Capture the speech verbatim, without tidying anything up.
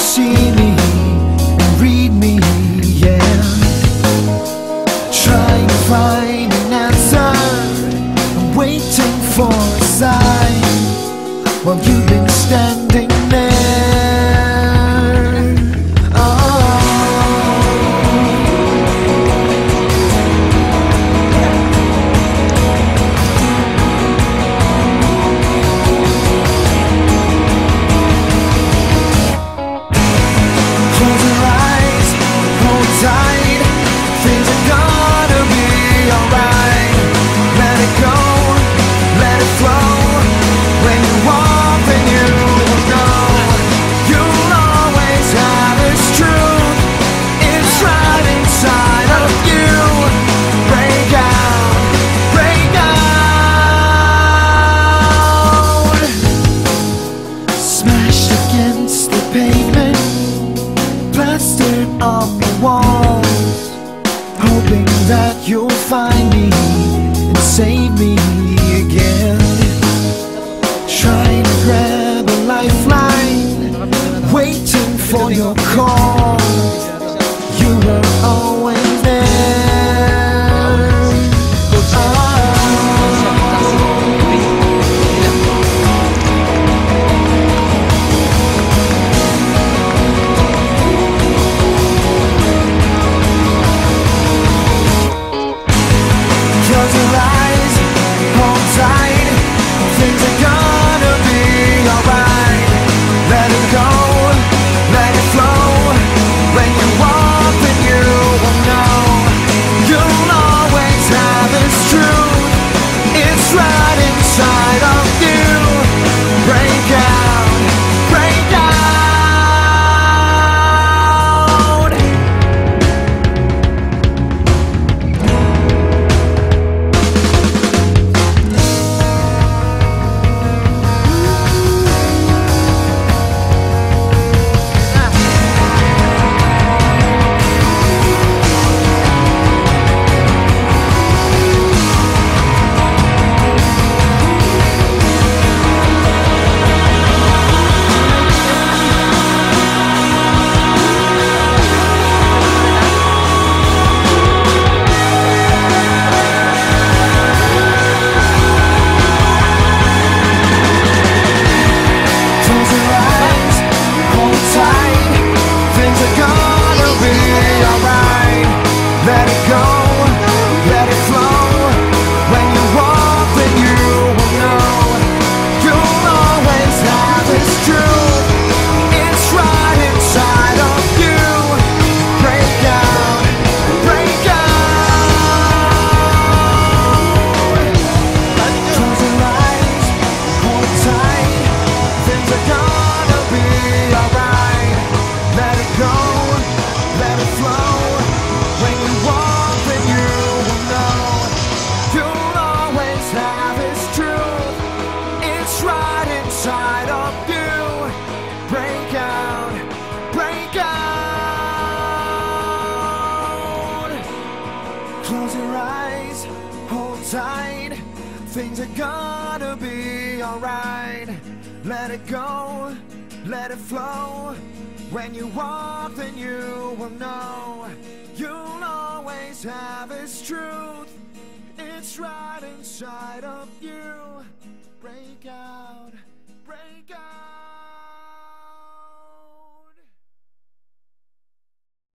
see me and read me, yeah. Trying to find an answer, I'm waiting for a sign while you've been standing there. Oh. Close your eyes, hold tight, things are gonna be alright. Let it go, let it flow. When you walk, then you will know. You'll always have this truth, it's right inside of you. Break out, break out. Smashed against the pavement, plastered on the walls, hoping that you'll find me and save me again. Trying to grab a lifeline, waiting for your call. You were always there. Oh. Close your eyes, hold tight, things are gonna be alright. Let it go, let it flow. When you walk, then you will know. You'll always have this truth, it's right inside of you. Break out, break out. Let it go, let it flow. When you walk, then you will know. You'll always have this truth, it's right inside of you. Break out, break out. Close your eyes, hold tight, things are gonna be alright. Let it go, let it flow. When you walk, then you will know. You'll always have this truth, it's right inside of you. Break out, break out. Close your eyes, hold tight, things are gonna be alright. Let it go, let it flow. When you walk, then you will know. You'll always have this truth, it's right inside of you. Break out, break out.